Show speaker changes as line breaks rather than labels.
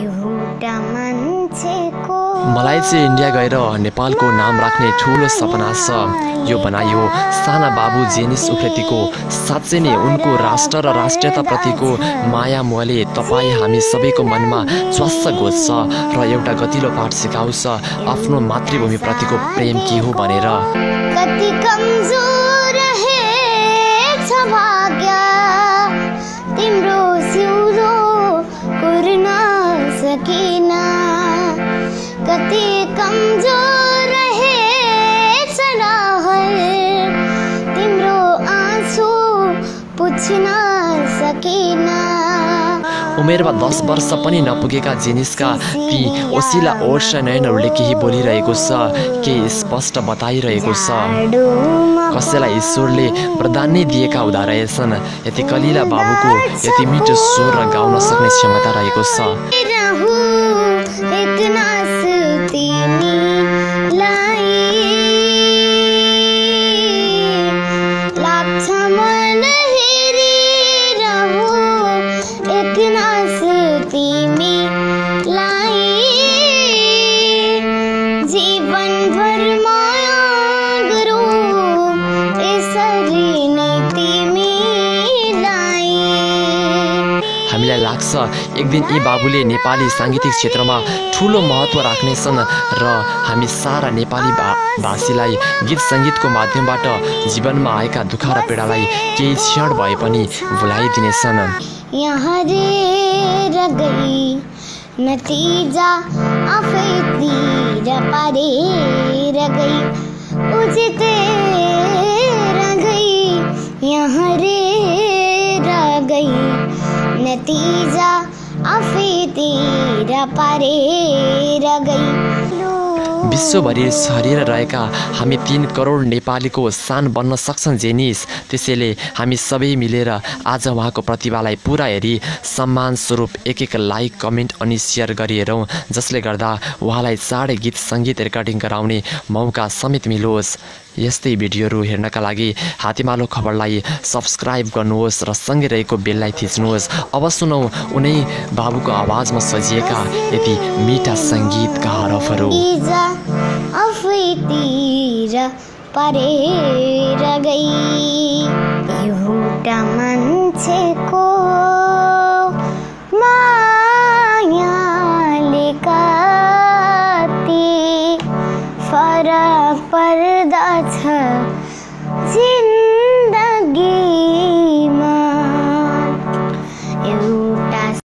मलाई चाहिँ इन्डिया गएर नेपालको नाम राख्ने ठुलो सपना छ। यो बनाइयो साना बाबु जेनिस उप्रेतीको। साँच्चै नै उनको राष्ट्र र राष्ट्रियताप्रतिको माया मोहले तपाईँ हामी सबैको मनमा च्वास्स घोज्छ र एउटा गतिलो पाठ सिकाउँछ आफ्नो मातृभूमिप्रतिको प्रेम के हो भनेर।
कति कमजोर रहेछ भाग्य तिम्रो सिउलो कुर्न सकिन। कति कमजोर रहेछ रहर तिम्रो आँसु पुछ्न सकिन।
उमेरमा 10 वर्ष पनि नपुगेका जेनिसका ती ओसिला ओर्स नयनहरूले केही बोलिरहेको छ, केही स्पष्ट बताइरहेको छ। कसैलाई ईश्वरले वरदान नै दिएका हुँदा रहेछन्। यति कलिला बाबुको यति मिठो स्वर र गाउन सक्ने क्षमता रहेको छ। हामीलाई लाग्छ एक दिन यी बाबुले नेपाली साङ्गीतिक क्षेत्रमा ठुलो महत्त्व राख्नेछन् र हामी सारा नेपाली भाषीलाई गीत सङ्गीतको माध्यमबाट जीवनमा आएका दुःख र पीडालाई केही क्षण भए पनि भुलाइदिनेछन्।
यहाँ रेर गई नतिजा आफैतिर पारेर गई उजितेर गई। यहाँ रेर गई नतिजा आफैतिर पारेर गई।
विश्वभरि छरिएर रहेका हामी 3 करोड नेपालीको सान बन्न सक्छन् जेनिस। त्यसैले हामी सबै मिलेर आज उहाँको प्रतिभालाई पुरा हेरी सम्मान स्वरूप एक लाइक कमेन्ट अनि सेयर गरिहेरौँ, जसले गर्दा उहाँलाई चाँडै गीत सङ्गीत रेकर्डिङ गराउने मौका समेत मिलोस्। यस्तै भिडियोहरू हेर्नका लागि हातेमालो खबरलाई सब्सक्राइब गर्नुहोस् र सँगै रहेको बेललाई थिच्नुहोस्। अब सुनौ उनै बाबुको आवाजमा सजिएका यति मिठा सङ्गीतका हरफहरू।
आफैतिर पारेर गई एउटा मान्छेको